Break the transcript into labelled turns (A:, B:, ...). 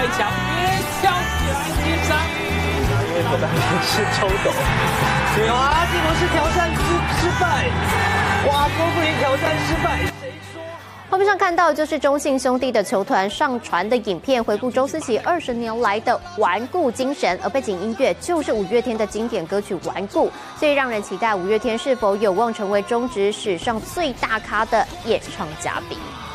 A: 强，别笑起来，紧张。
B: 因为口袋是抽斗。
C: 阿基罗斯挑战失败，哇，郭富林挑战失败。
D: 画面上看到就是中信兄弟的球团上传的影片，回顾周思齐20年来的顽固精神，而背景音乐就是五月天的经典歌曲《顽固》，所以让人期待五月天是否有望成为中职史上最大咖的演唱嘉宾。